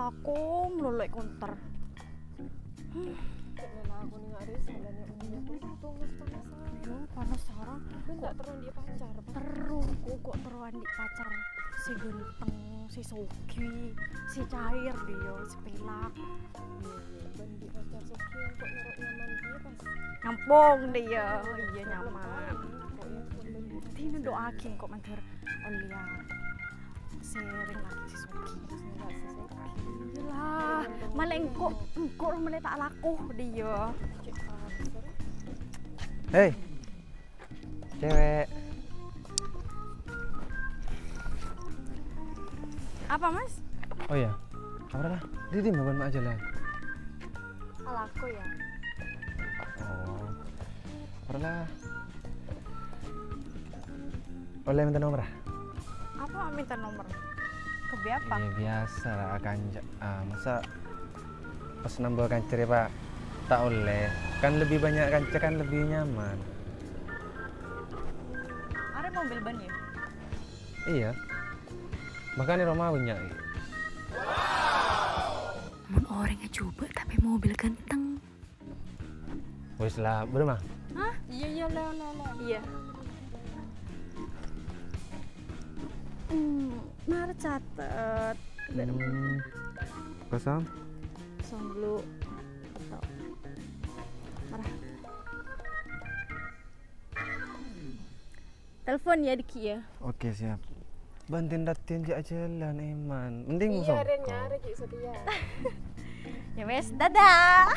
aku melulu konter. Karena aku nih nggak ada salahnya umumnya tuh panas-panasan. Yo panas sarang. Gue nggak terus dia pacar. Kok teruan di pacar si genteng, si Sogi, si cair dia, si pelak. Bandi pacar sekian kok naruh nyaman dia pas. Nyampung dia, iya nyaman. Pokoknya Tina doakin kok mantir Olia. Sering lagi si Sogi. nggak sesuai. Iyalah, malah engkau malah tak laku dia. Cek pasar. Hei, cewek. Apa mas? Oh iya, apa lah? Dia di mana aja lah. Alaku ya. Oh, pernah. Boleh minta nomor? Apa minta nomor? Ke apa? Iya biasa akan masa pas nambah kancer ya pak tak oleh kan lebih banyak kancer kan lebih nyaman. Ada mobil ban ya? Iya, makanya Roma punya. Mun orangnya coba tapi mobil ganteng. Wis lah, berapa? Hah? Iya lah. Iya. Mari catet. Kosong? Kosong dulu. Atau marah. Telepon ya Diki ya. Oke siap. Bantuin datin aja jalan Eman. Mending Iya musuh. Ren nyari Cik Setia. Ya wes, dadah.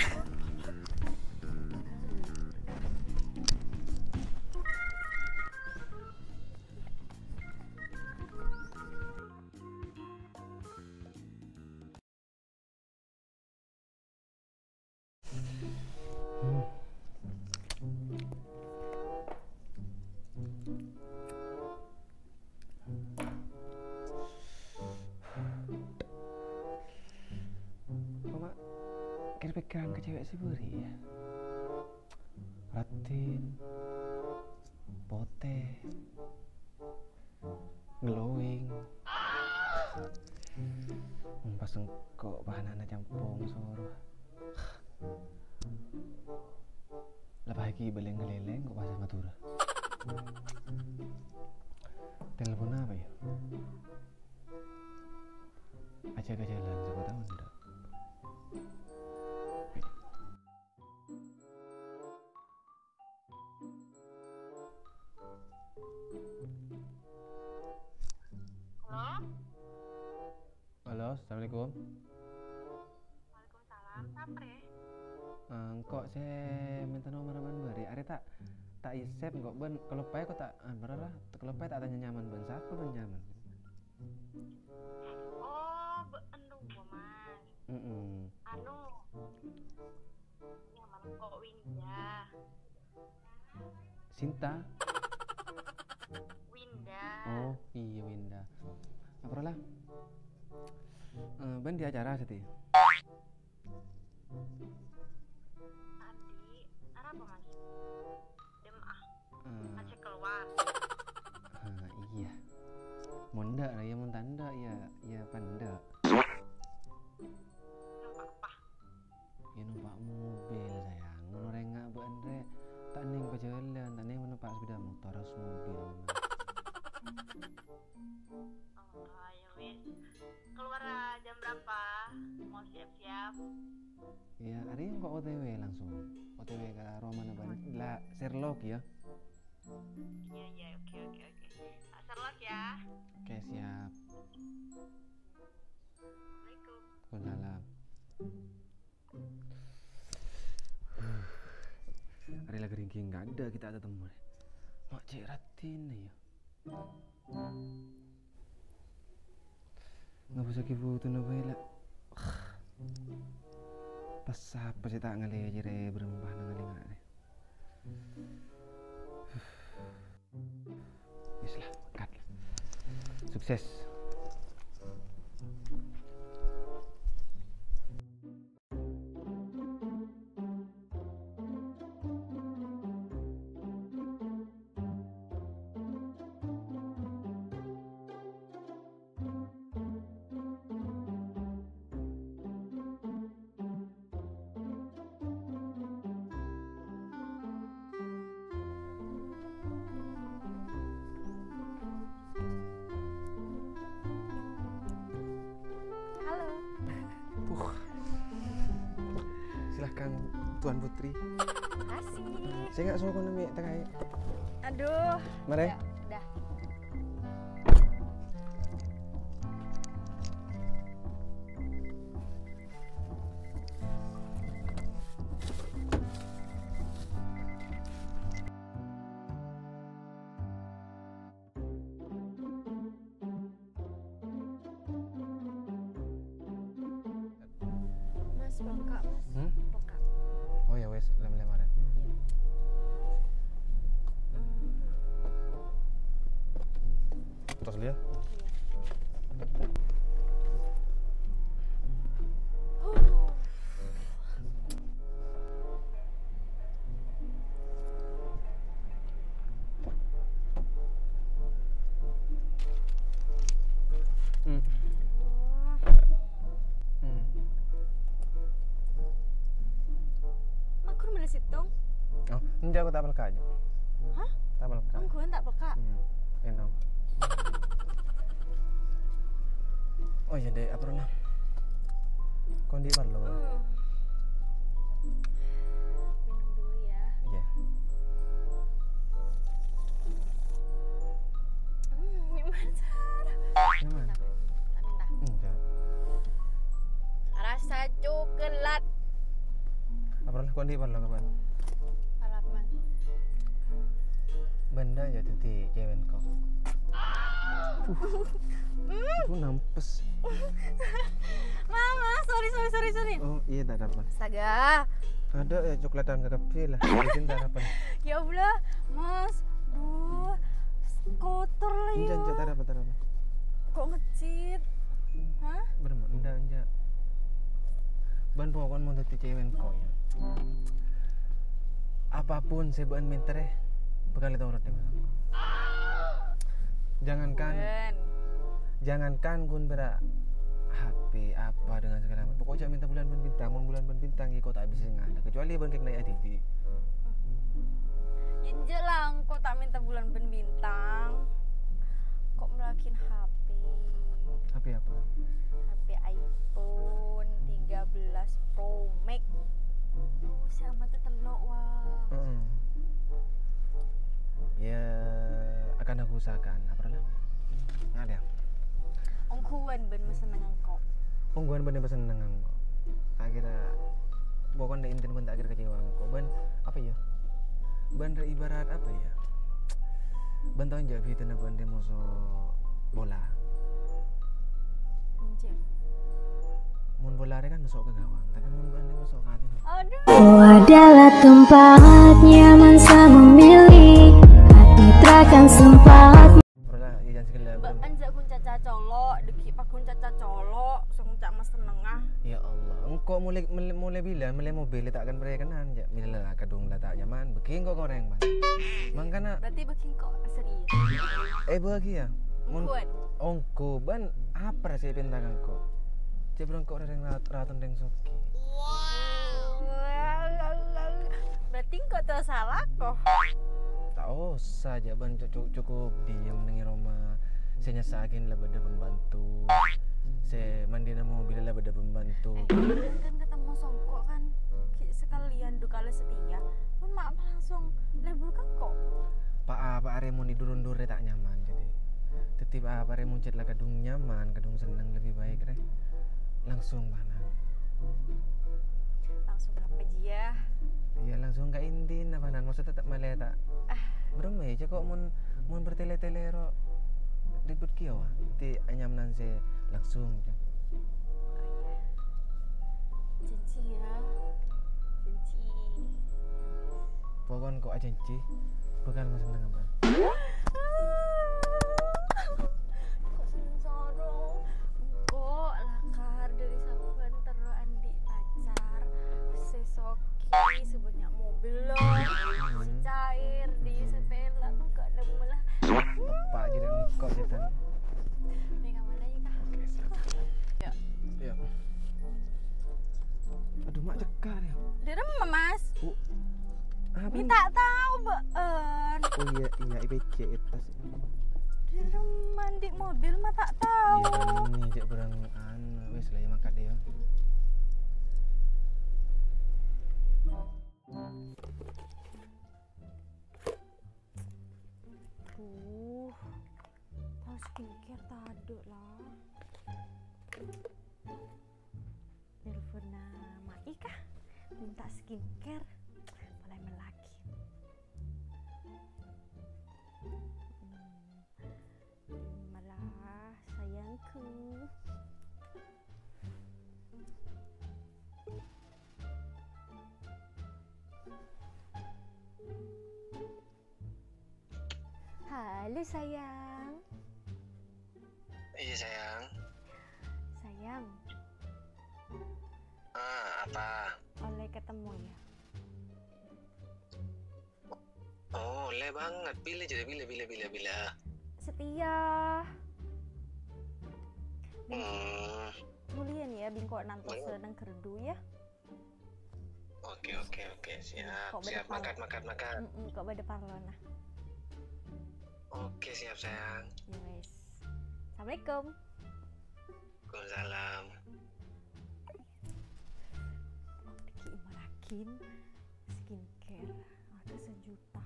Kok kira-pikiran ke cewek si Buri ya? Ratin, pote, glowing. Pas engkau bahan anak campung suruh. Lepas lagi beleng-geleleng kok bahasa Madura. Telepon apa ya? Ajak ke jalan, siapa tahu enggak. Halo, assalamualaikum. Waalaikumsalam. Sapre. Kok saya minta nomor aman bari. Are tak isep kok ben kalau pae kok tak berapa? Kalau pae tak tanya nyaman ben siapa ben nyaman. Oh, anu Mas. Anu nyaman kok Winda. Sinta. Winda. Oh, iya Winda. Apa lah? Ben di acara sih. Tadi apa Mas? Demah. Masih keluar. Iya. Monda lah ya tanda ya panda. Nampak apa? Ya numpak mobil sayang. Orang ngak bu Andre tak ning ke jalan, tak ning numpak sepeda motor harus mobil memang. Oh, ya wis. Keluar jam berapa? Mau siap-siap? Ya, hari ini kok OTW langsung. OTW ke Roma Naban. Lah, Sherlock ya. Iya, oke. Sherlock ya. Oke, siap. Assalamualaikum. Waalaikumsalam. Hari lagi ringking nggak ada kita ada temu. Mak cek Ratin ya. Nggak bisa kipu tuh nabela. Pas apa sih tak ngali aja re berembah ngali nggak deh. Bislah makan. Sukses. Tuan Putri. Kasih. Saya nggak suka nami terkait. Aduh. Mari. Ya, udah. Mas, bengkak, Mas. Hmm? Bengkak. Oh ya wes, lem-lemaran. Terus dia? Hmm. Hmm. Makur mana situ? Oh, ini aku tak pelka aja. Hah? Tak pelka. Ongguan tak peka. Enak. Oh iya deh, apa lah? Kondi parlo. Minum dulu ya. Iya. Nyaman Sarah. Nyaman. Minta. Enggak. Rasa coklat. Apa lah kondi parlo kapan? Halaman. Benda aja tuh di cewek kok. Aku nampes. Mama, sorry. Oh iya tak dapat. Astaga. Ada ya coklatan ke kafe lah. Izin tak dapat. Ya Allah, Mas. Duh. Kotor lah ya. Enggak tak dapat. Kok ngecit? Hah? Berapa? Enggak. Ban pokoknya mau jadi cewek kok ya. Apapun sebuah minter bekal itu urut deh. Jangankan kun berak HP apa dengan segala macam. Pokoknya minta bulan bintang ya kau tak bisa ngada kecuali ban kek naik ADB. Ya jelang kok tak minta bulan bintang. Kok melakin HP? HP apa? HP iPhone 13 Pro Max. Siapa tuh telok wah. Ya akan aku usahakan. Apa lah? Ada. Ongkuan ben mesenengan kok. Ongguan bener pesan nengang kok. Akhirnya pokoknya intin pun tak akhir kecewa kok. Ban apa ya? Ban ibarat apa ya? Ban tahu nggak fitur ban dia musuh bola. Anjir. Mun bola kan masuk ke gawang, tapi mun ban dia masuk ke hati. Aduh. Kau adalah tempat nyaman saya memilih. Hati takkan sempat. Pernah ijan segala. Mbak anjak kun caca colok, deki pak kun caca colok, sung cak mas tenengah. Ya Allah, engkau mulai bila mobil tak akan berkenan ya. Bila kadung lah tak nyaman, begini kok koreng ban. Mangkana Berarti bikin kok serius. bagi ya. Ongkuan. Ongko ban apa sih pintangan kok? Cebrang kok reng ratun reng soki. Berarti kok tuh salah kok. Tak usah aja ban cukup diam dengan Roma. Saya nyasakin lah beda pembantu. Saya mandi nama mobil lah beda pembantu. Kan ketemu songkok kan sekalian dukale setia. Pun mak langsung lebur kan kok. Pak Are mau didurun-dur tak nyaman jadi. Tetip Pak Are muncit lah kadung nyaman, kadung seneng lebih baik rek. Langsung mana? Langsung apa dia? Iya langsung ke indin apa nan maksudnya tetap malah tak. Berapa ya kok mun bertele-tele ro ribut kio ti anyam nan se langsung. Janji ya. Janji. Pokoknya kok aja janji bakal mas seneng apa? Kok seneng sorong? Kok lakar dari saban tero andi pacar sesoki sebanyak mobil loh cair di sepela enggak ada malah Tepak aja dan kok jatan. megang mana ya kak? Oke silakan. Ya. Iya. Aduh mak cekar ya. Direm mas. Apa? Minta tahu been. Oh iya IPC itu sih. Direm mandi mobil mah tak tahu. Iya kan ini jak berang wis lah ya makan dia. Tahu skincare tak ada lah. Telepon nama Ika minta skincare mulai melaki. Malah sayangku. Halo sayang. Iya sayang. Sayang, Apa? oleh ketemu ya? Oh, le banget. Bila jadi bila. Setia. Hmm. Mulian ya bingko nantos sedang kerdu ya. Oke. Siap. Kok Siap. beda Makan. Kok pada parlona. Oke, siap sayang. Ya wes. Assalamualaikum. Waalaikumsalam. Ki imarakin skincare ada 1 juta.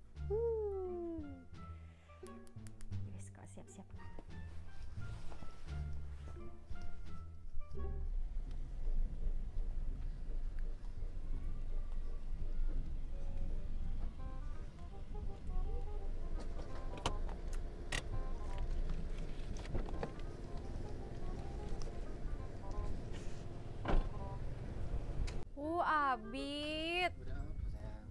Wes kok siap-siap lah. Abid. Beda apa sayang?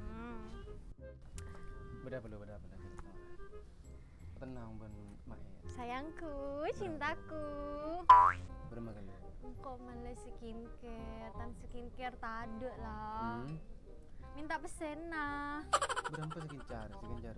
Beda apa. Tenang ben mak. Sayangku, cintaku. Bermakan lu. Engkau malah skincare tak ada lah. Minta pesen nah. Berapa skincare?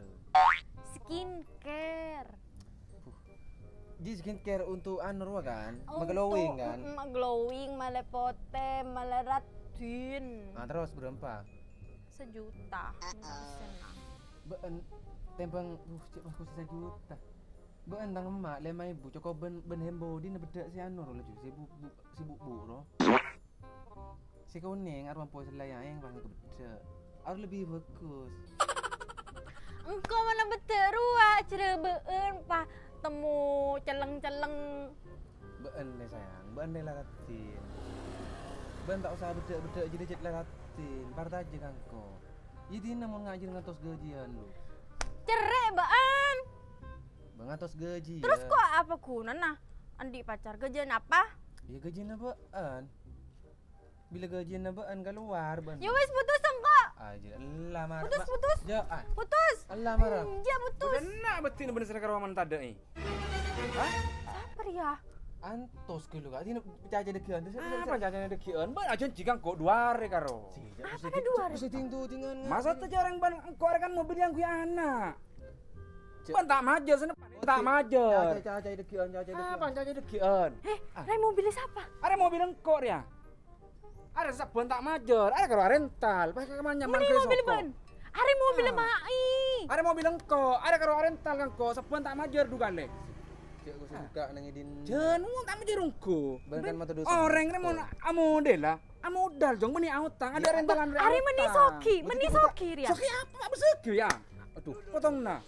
Skincare. Di skincare untuk anur kan? Glowing kan? Glowing, malah pote, malah ratin. Nah, terus berapa? 1 juta. Minta pesen nah. Ben tembang cik aku 1 juta. Ben tang emak 5.000 coko ben hembo di bedak si anur lho si bu ro. Si kuning arwah poe selayang bang kebedak. Harus lebih bagus. Engkau mana betul ruah cerebeun pa temu celeng-celeng. Ben deh sayang, ben deh laratin. Ben tak usah bedak jadi laratin. Parta aja kan kok. Jadi namun ngajir ngatos gajian lu. Cerai baan. Bang ngatos gaji. Terus kok apa kuna nah? Andi pacar gajian apa? Ya gajian apaan? Bila gajian apaan keluar ban. Ya wes putus engkau. Aja lah marah. Putus. Jangan. Putus. Allah marah. Ya putus. Benar betul bener serang kawan tadi ni. Hah? Apa ya? Antos ke lu kak, ini caca dekian. Apa jajan dekian? Ban aja jika kau 2 hari karo. Apa ada 2 hari? Bisa tinggal. Masa tu jarang ban kau kan mobil yang gue anak. Ban tak majer senepan. Tak majer. Caca dekian. Apa jajan dekian? Rai mobilnya siapa? Ada mobil engkau ya. Ada sabun tak majer. Ada karo rental. Pakai kemana nyaman Ini mobil ban. Hari mobil mai. Ada mobil engkau. Ada karo rental kan kau. Sabun tak majer dugale. Cik aku suka nangidin. Jen, mau tak majer engkau. Ban kan mata dosa. Orang ni mau amodel lah. Amodal jong meni utang. Ada rentalan. Hari meni soki ria. Soki apa bersegi ya? Aduh, potong nah.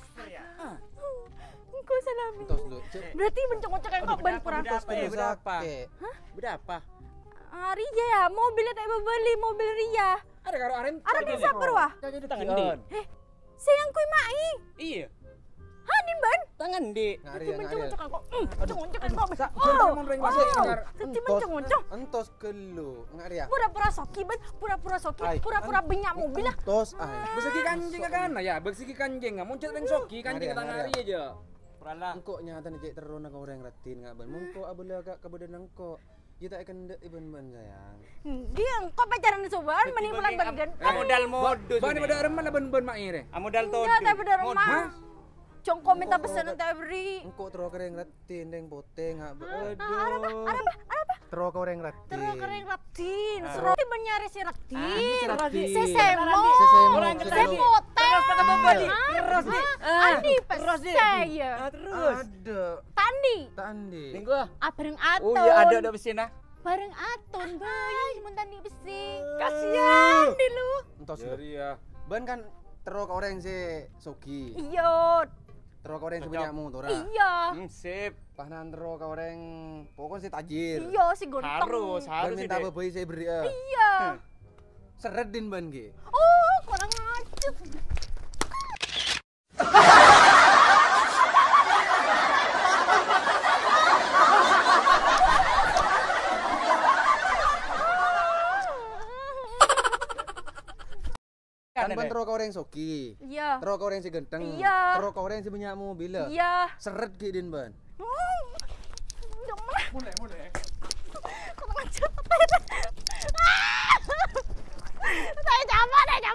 Engkau salami. Antos lu. Berarti mencok-cok kau ban perantos. Berapa? Hah? Berapa? Ria ya, mobilnya tak beli mobil Ria. Ada karo aren. Arep siapa ruah? Tangan Sayang kui mai. Iya. Hanin ban. Tangan di. Ngari. Mencok-cok kau. Mencok-cok kau. Seperti mencok-cok. Antos ke lu. Ngari ya. Pura-pura soki ban, pura-pura soki, pura-pura benyak mobil lah. Antos ay. Bersegi kanjeng kan ya, bersegi kanjeng nggak muncul ring soki kanjeng tangan hari aja. Peralah. Engkau nyata nih cek terus nak orang ratin ngak ban. Mengko abula kak kebadan engkau. Kita akan dek iban sayang. Dia engkau pacaran sobaan menipulan bagian. Amodal modus. Bani pada reman ben maire. Amodal todo. Enggak, tapi pada rumah. Congko minta pesan tak beri. Engkau terus kering ratin deng poteng ngak. Aduh. Apa? Terus kering ratin. Terus kering ratin. Seroti menyari si ratin. ratin. Sesemo. Semote. Terus nih. Andi saya. Terus. Ada. Tandi. Tandi. Minggu. Abareng atur. Oh iya ada mesin ah. bareng Atun bayi muntan di besi. Kasihan di lu. Entos. Jadi ya. Ben kan terus ke orang si Sogi. Iya. Terus ke orang si Cocok. punyamu Tora. Iya. Sip. Panan terus ke orang pokoknya si tajir. Iya si gonteng. Harus Ben sih. minta Dek. bebai saya beri. Iya. Seredin ban ki. Oh, kurang ngajuk. Kan ben terus ke orang Sogi. Iya. Terus ke orang si genteng. Iya. Terus ke orang si punyamu bila. Iya. Seret ki din ban. Mulai. Kurang ngajuk. Saya capek.